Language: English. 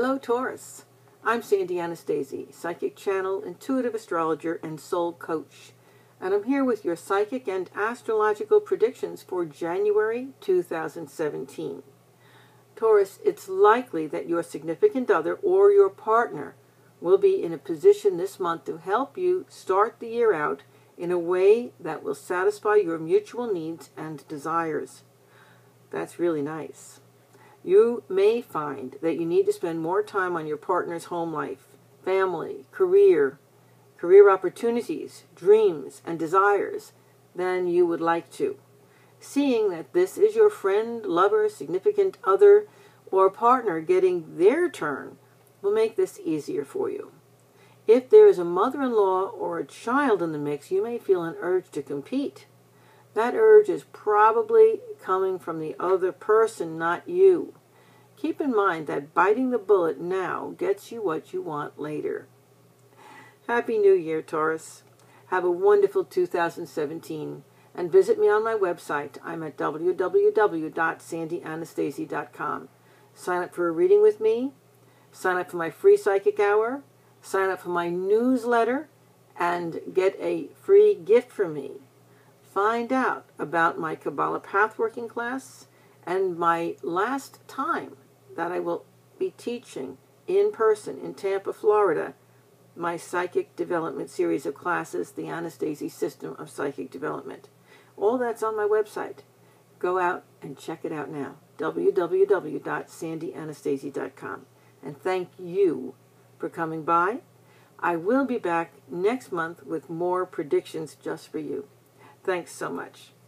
Hello, Taurus. I'm Sandy Anastasi, psychic channel, intuitive astrologer, and soul coach. And I'm here with your psychic and astrological predictions for January 2017. Taurus, it's likely that your significant other or your partner will be in a position this month to help you start the year out in a way that will satisfy your mutual needs and desires. That's really nice. You may find that you need to spend more time on your partner's home life, family, career opportunities, dreams, and desires than you would like to. Seeing that this is your friend, lover, significant other, or partner getting their turn will make this easier for you. If there is a mother-in-law or a child in the mix, you may feel an urge to compete. That urge is probably coming from the other person, not you. Keep in mind that biting the bullet now gets you what you want later. Happy New Year, Taurus. Have a wonderful 2017 and visit me on my website. I'm at www.sandyanastasi.com. Sign up for a reading with me, sign up for my free psychic hour, sign up for my newsletter, and get a free gift from me. Find out about my Kabbalah Pathworking class and my last time that I will be teaching in person in Tampa, Florida, my Psychic Development series of classes, the Anastasi System of Psychic Development. All that's on my website. Go out and check it out now, www.sandyanastasi.com. And thank you for coming by. I will be back next month with more predictions just for you. Thanks so much.